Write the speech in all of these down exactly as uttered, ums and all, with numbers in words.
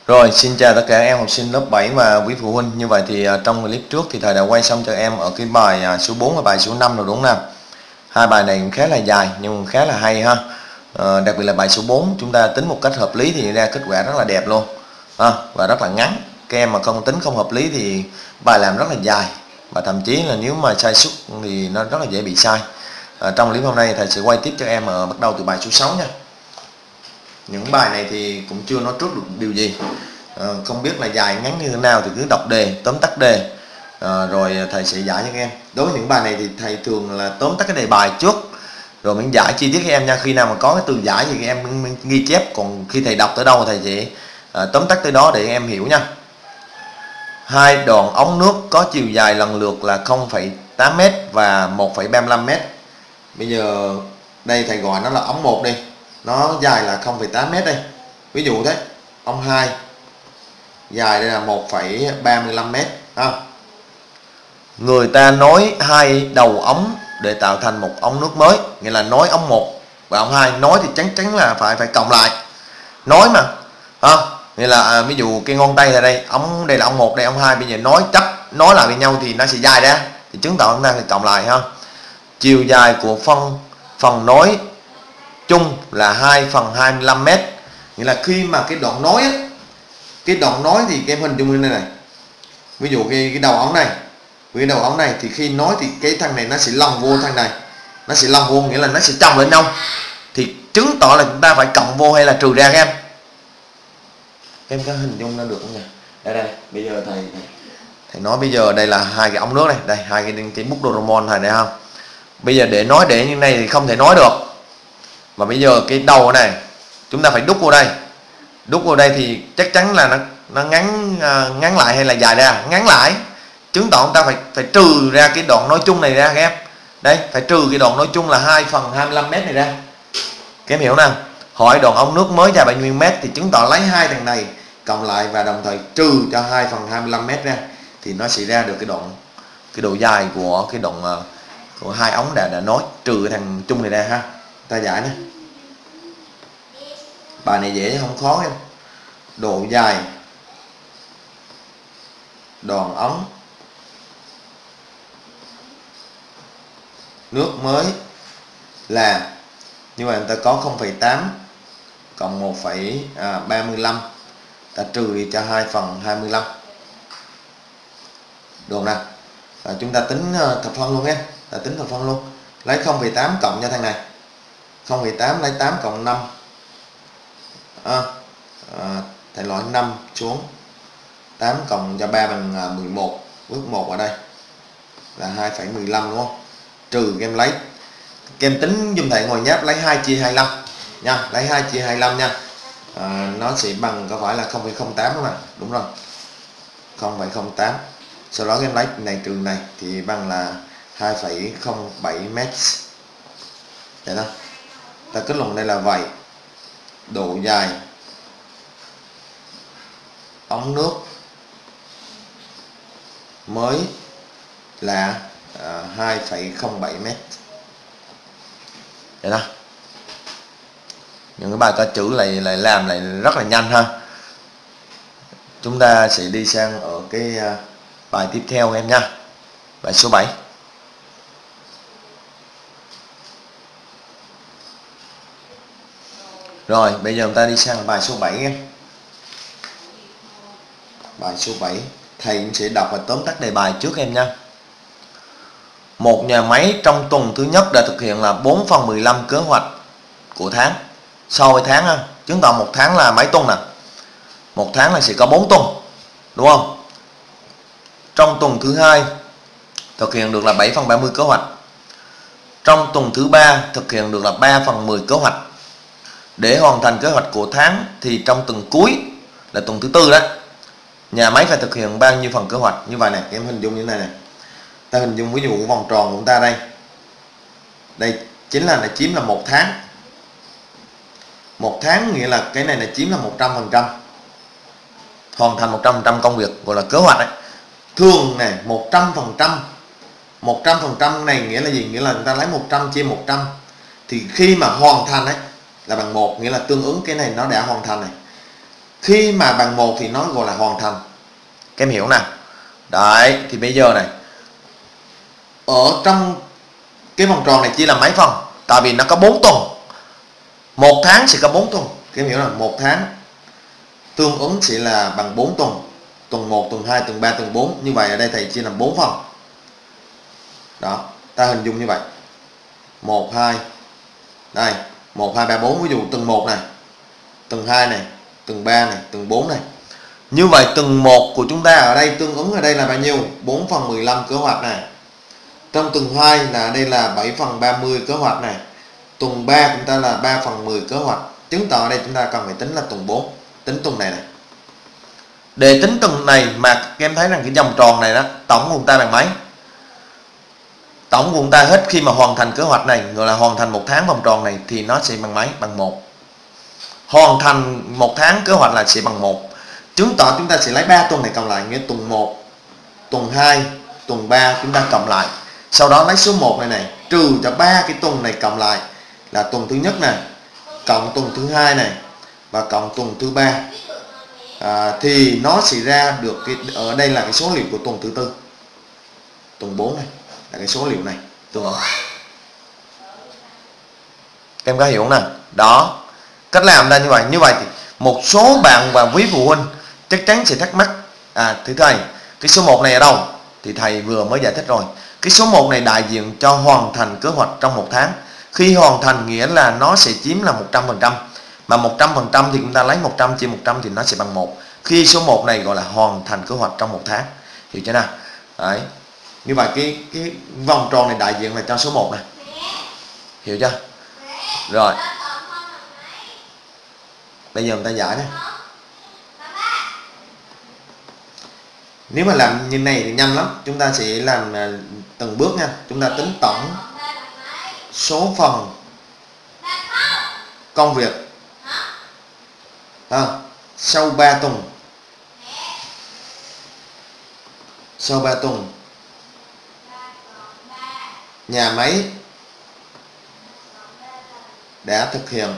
Rồi, xin chào tất cả các em học sinh lớp bảy và quý phụ huynh. Như vậy thì uh, trong clip trước thì thầy đã quay xong cho em ở cái bài uh, số bốn và bài số năm rồi đúng không nào? Hai bài này cũng khá là dài nhưng khá là hay ha. Uh, đặc biệt là bài số bốn chúng ta tính một cách hợp lý thì ra kết quả rất là đẹp luôn. À, và rất là ngắn. Các em mà không tính không hợp lý thì bài làm rất là dài và thậm chí là nếu mà sai suất thì nó rất là dễ bị sai. Uh, trong clip hôm nay thầy sẽ quay tiếp cho em ở bắt đầu từ bài số sáu nha. Những bài này thì cũng chưa nói trước được điều gì, à, không biết là dài ngắn như thế nào thì cứ đọc đề, tóm tắt đề, à, rồi thầy sẽ giải cho các em. Đối với những bài này thì thầy thường là tóm tắt cái đề bài trước rồi mình giải chi tiết các em nha. Khi nào mà có cái từ giải thì các em mình, mình ghi chép, còn khi thầy đọc tới đâu thầy sẽ à, tóm tắt tới đó để các em hiểu nha. Hai đoạn ống nước có chiều dài lần lượt là không phẩy tám mét và một phẩy ba mươi lăm mét. Bây giờ đây thầy gọi nó là ống một đi, nó dài là không phẩy tám mét đây, ví dụ thế. Ống hai dài đây là một phẩy ba mươi lăm mét ha. Người ta nối hai đầu ống để tạo thành một ống nước mới, nghĩa là nối ống một và ống hai. Nối thì chắc chắn là phải phải cộng lại, nối mà ha. Nghĩa là à, ví dụ cái ngón tay ở đây, ống đây là ống một, đây ống hai, bây giờ nối chấp nối lại với nhau thì nó sẽ dài ra, thì chứng tỏ chúng ta phải cộng lại ha. Chiều dài của phân phần nối chung là hai phần hai mươi lăm mét. Nghĩa là khi mà cái đoạn nối á, cái đoạn nối thì cái hình dung như này này, ví dụ cái, cái đầu ống này với cái đầu ống này thì khi nối thì cái thằng này nó sẽ lồng vô thằng này, nó sẽ lồng vô, nghĩa là nó sẽ chồng lên nhau, thì chứng tỏ là chúng ta phải cộng vô hay là trừ ra các em. Các em có hình dung nó được không nhỉ? Đây đây, bây giờ thầy thầy nói bây giờ đây là hai cái ống nước này, đây hai cái cái bút Doraemon này đây không? Bây giờ để nói để như này thì không thể nói được. Và bây giờ cái đầu này chúng ta phải đúc vô đây, đúc vào đây thì chắc chắn là nó nó ngắn uh, ngắn lại hay là dài ra, ngắn lại, chứng tỏ chúng ta phải phải trừ ra cái đoạn nối chung này ra các em. Đây phải trừ cái đoạn nối chung là hai phần hai mươi lăm mét này ra. Các em hiểu nào? Hỏi đoạn ống nước mới dài bao nhiêu mét thì chứng tỏ lấy hai thằng này cộng lại và đồng thời trừ cho hai phần hai mươi lăm mét ra thì nó sẽ ra được cái đoạn cái độ dài của cái đoạn uh, của hai ống đã đã nối, trừ cái thằng chung này ra ha. Ta giải nhé. Bài này dễ không khó em. Độ dài đoạn ống nước mới là, như vậy người ta có không phẩy tám cộng một phẩy ba mươi lăm, ta trừ đi cho hai phần hai mươi lăm. Được nè. À, chúng ta tính thập phân luôn em, ta tính thập phân luôn. Lấy không phẩy tám cộng cho thằng này, không phẩy tám lấy tám cộng năm, à, à, thầy loại năm xuống, tám cộng cho ba bằng mười một, bước một ở đây là hai phẩy mười lăm đúng không? Trừ em lấy, em tính dùm thầy ngồi nháp, lấy hai chia hai mươi lăm nha, lấy hai chia hai mươi lăm nha. À, nó sẽ bằng có phải là không phẩy không tám đúng không? Đúng rồi, không phẩy không tám. Sau đó em lấy này trừ này thì bằng là hai phẩy không bảy mét. Vậy đó. Ta kết luận đây là vậy. Độ dài ống nước mới là à, hai phẩy không bảy mét. Vậy đó. Những cái bài có chữ lại lại làm lại rất là nhanh ha. Chúng ta sẽ đi sang ở cái uh, bài tiếp theo em nha. Bài số bảy. Rồi, bây giờ chúng ta đi sang bài số bảy em. Bài số bảy, thầy sẽ đọc và tóm tắt đề bài trước em nha. Một nhà máy trong tuần thứ nhất đã thực hiện là bốn phần mười lăm kế hoạch của tháng so với tháng ha. Chứng tỏ một tháng là mấy tuần nè? Một tháng là sẽ có bốn tuần, đúng không? Trong tuần thứ hai thực hiện được là bảy phần ba mươi kế hoạch. Trong tuần thứ ba thực hiện được là ba phần mười kế hoạch. Để hoàn thành kế hoạch của tháng thì trong tuần cuối là tuần thứ tư đó, nhà máy phải thực hiện bao nhiêu phần kế hoạch? Như vậy này, em hình dung như thế này này. Ta hình dung ví dụ vòng tròn của chúng ta đây. Đây chính là nó chiếm là một tháng. Một tháng nghĩa là cái này là chiếm là một trăm phần trăm. Hoàn thành một trăm phần trăm công việc gọi là kế hoạch đấy. Thường này một trăm phần trăm. một trăm phần trăm này nghĩa là gì? Nghĩa là người ta lấy một trăm chia một trăm thì khi mà hoàn thành ấy là bằng một, nghĩa là tương ứng cái này nó đã hoàn thành này. Khi mà bằng một thì nó gọi là hoàn thành. Các em hiểu nè. Đấy, thì bây giờ này, ở trong cái vòng tròn này chia làm mấy phần? Tại vì nó có bốn tuần. Một tháng sẽ có bốn tuần. Các em hiểu là một tháng tương ứng sẽ là bằng bốn tuần. Tuần một, tuần hai, tuần ba, tuần bốn. Như vậy ở đây thầy chia làm bốn phần. Đó, ta hình dung như vậy. một, hai. Đây, một, hai, ba, bốn. Ví dụ tuần một này, tuần hai này, tuần ba này, tuần bốn này. Như vậy tuần một của chúng ta ở đây tương ứng ở đây là bao nhiêu? bốn phần mười lăm kế hoạch này. Trong tuần hai là ở đây là bảy phần ba mươi kế hoạch này. Tuần ba chúng ta là ba phần mười kế hoạch. Chứng tỏ ở đây chúng ta cần phải tính là tuần bốn. Tính tuần này này. Để tính tuần này mà các em thấy rằng cái vòng tròn này đó, tổng của chúng ta bằng mấy? Tổng của chúng ta hết khi mà hoàn thành kế hoạch này, gọi là hoàn thành một tháng vòng tròn này, thì nó sẽ bằng mấy? Bằng một. Hoàn thành một tháng kế hoạch là sẽ bằng một. Chứng tỏ chúng ta sẽ lấy ba tuần này cộng lại, nghĩa tuần một, tuần hai, tuần ba chúng ta cộng lại. Sau đó lấy số một này này trừ cho ba cái tuần này cộng lại là tuần thứ nhất này, cộng tuần thứ hai này và cộng tuần thứ ba. À, thì nó sẽ ra được cái, ở đây là cái số liệu của tuần thứ tư. Tuần bốn này là cái số liệu này, tương ứng. Các em có hiểu không nào? Đó, cách làm ra như vậy. Như vậy thì một số bạn và quý phụ huynh chắc chắn sẽ thắc mắc, à thưa thầy, cái số một này ở đâu? Thì thầy vừa mới giải thích rồi. Cái số một này đại diện cho hoàn thành kế hoạch trong một tháng. Khi hoàn thành nghĩa là nó sẽ chiếm là một trăm phần trăm. Mà một trăm phần trăm thì chúng ta lấy một trăm chia một trăm thì nó sẽ bằng một. Khi số một này gọi là hoàn thành kế hoạch trong một tháng. Hiểu chưa nào? Đấy. Như vậy cái cái vòng tròn này đại diện là cho số một này. Hiểu chưa? Rồi. Bây giờ chúng ta giải này. Nếu mà làm như này thì nhanh lắm. Chúng ta sẽ làm từng bước nha. Chúng ta tính tổng số phần công việc à, sau ba tuần. Sau ba tuần nhà máy đã thực hiện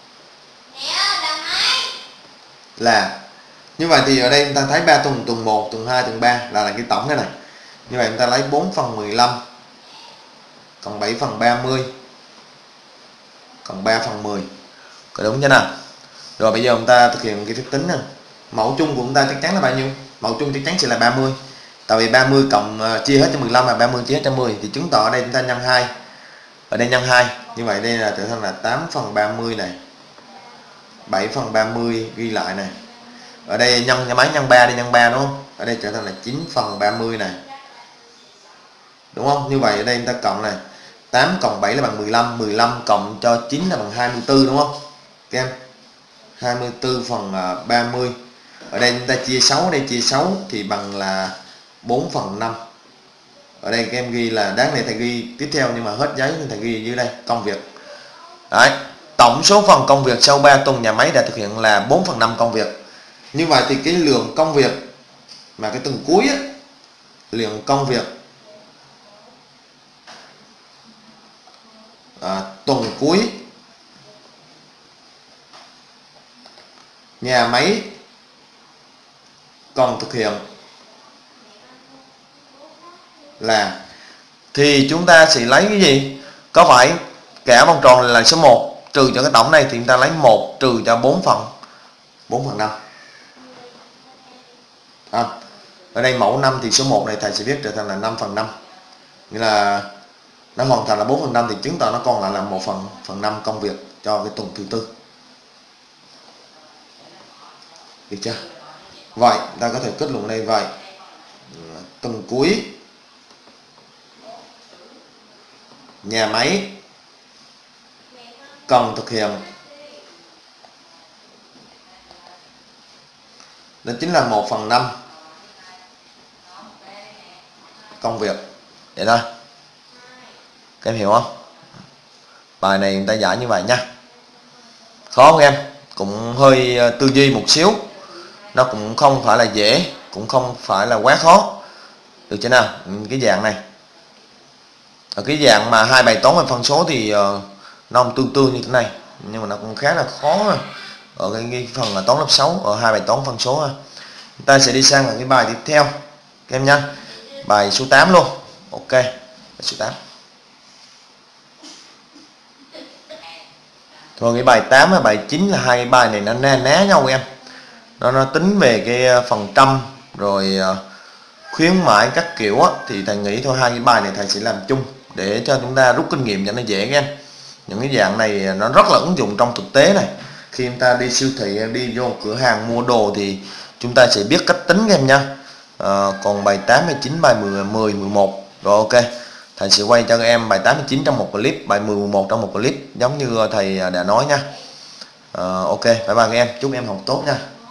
là, như vậy thì ở đây chúng ta thấy ba tuần, tuần một, tuần hai, tuần ba là, là cái tổng cái này. Như vậy chúng ta lấy bốn phần mười lăm cộng bảy phần ba mươi cộng ba phần mười. Có đúng chưa nào? Rồi bây giờ chúng ta thực hiện cái phép tính nè. Mẫu chung của chúng ta chắc chắn là bao nhiêu? Mẫu chung chắc chắn sẽ là ba mươi. Tại vì ba mươi cộng uh, chia hết cho mười lăm là ba mươi chia hết cho mười, thì chứng tỏ ở đây chúng ta nhân hai. Ở đây nhân hai. Như vậy đây là trở thành là tám phần ba mươi này. bảy phần ba mươi ghi lại này. Ở đây nhân nhà máy nhân ba đi, nhân ba đúng không? Ở đây trở thành là chín phần ba mươi này. Đúng không? Như vậy ở đây chúng ta cộng này. tám cộng bảy là bằng mười lăm, mười lăm cộng cho chín là bằng hai mươi tư đúng không? Các em. hai mươi tư phần ba mươi. Ở đây chúng ta chia sáu, ở đây chia sáu thì bằng là bốn phần năm. Ở đây các em ghi là, đáng này thầy ghi tiếp theo nhưng mà hết giấy nên thầy ghi dưới đây, công việc. Đấy, tổng số phần công việc sau ba tuần nhà máy đã thực hiện là bốn phần năm công việc. Như vậy thì cái lượng công việc mà cái tuần cuối á, lượng công việc à, tuần cuối nhà máy còn thực hiện là, thì chúng ta sẽ lấy cái gì? Có phải cả vòng tròn là số một trừ cho cái tổng này thì chúng ta lấy một trừ cho bốn phần bốn phần năm. À, ở đây mẫu năm thì số một này thầy sẽ viết trở thành là năm phần năm. Nghĩa là nó hoàn thành là bốn phần năm thì chứng tỏ nó còn lại là một phần phần năm công việc cho cái tuần thứ tư. Được chưa? Vậy ta có thể kết luận đây vậy. Tuần cuối nhà máy cần thực hiện đó chính là một phần năm công việc. Vậy thôi. Các em hiểu không? Bài này người ta giải như vậy nha. Khó không em? Cũng hơi tư duy một xíu. Nó cũng không phải là dễ, cũng không phải là quá khó. Được chưa nào? Cái dạng này. Ở cái dạng mà hai bài toán về phân số thì uh, nó tương tương như thế này, nhưng mà nó cũng khá là khó. ở cái, cái phần là toán lớp sáu, ở hai bài toán phân số ha. Chúng ta sẽ đi sang cái bài tiếp theo các em nhé, bài số tám luôn. Ok, bài số tám. Còn cái bài tám và bài chín là hai cái bài này nó na ná nhau em. Nó nó tính về cái phần trăm rồi khuyến mãi các kiểu á, thì thầy nghĩ thôi hai cái bài này thầy sẽ làm chung để cho chúng ta rút kinh nghiệm cho nó dễ các em. Những cái dạng này nó rất là ứng dụng trong thực tế này. Khi chúng ta đi siêu thị, đi vô cửa hàng mua đồ thì chúng ta sẽ biết cách tính các em nha. À, còn bài tám, bài chín, bài mười, mười, mười một rồi ok. Thầy sẽ quay cho các em bài tám, chín trong một clip, bài mười, mười một trong một clip giống như thầy đã nói nha. À, ok, bye bye các em, chúc em học tốt nha.